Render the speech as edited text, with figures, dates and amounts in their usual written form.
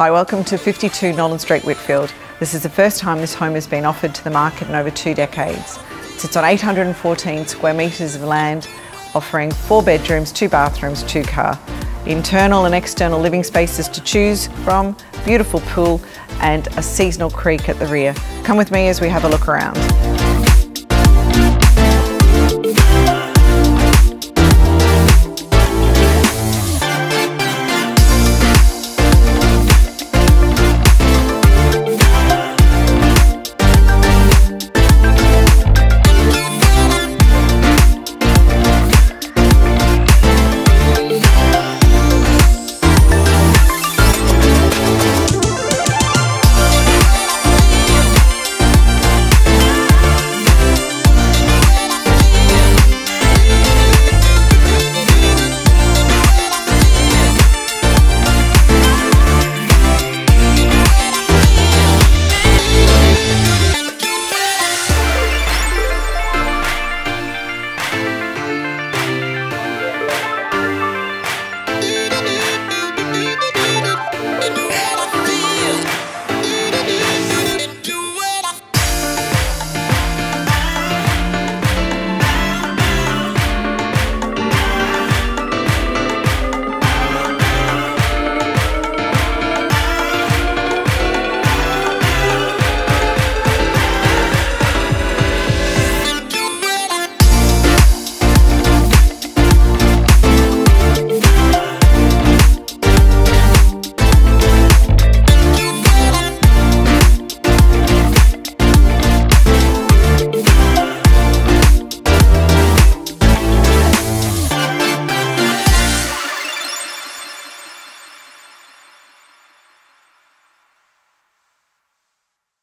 Hi, welcome to 52 Nolan Street, Whitfield. This is the first time this home has been offered to the market in over 2 decades. It sits on 814 square metres of land, offering 4 bedrooms, 2 bathrooms, 2 car. Internal and external living spaces to choose from, beautiful pool and a seasonal creek at the rear. Come with me as we have a look around.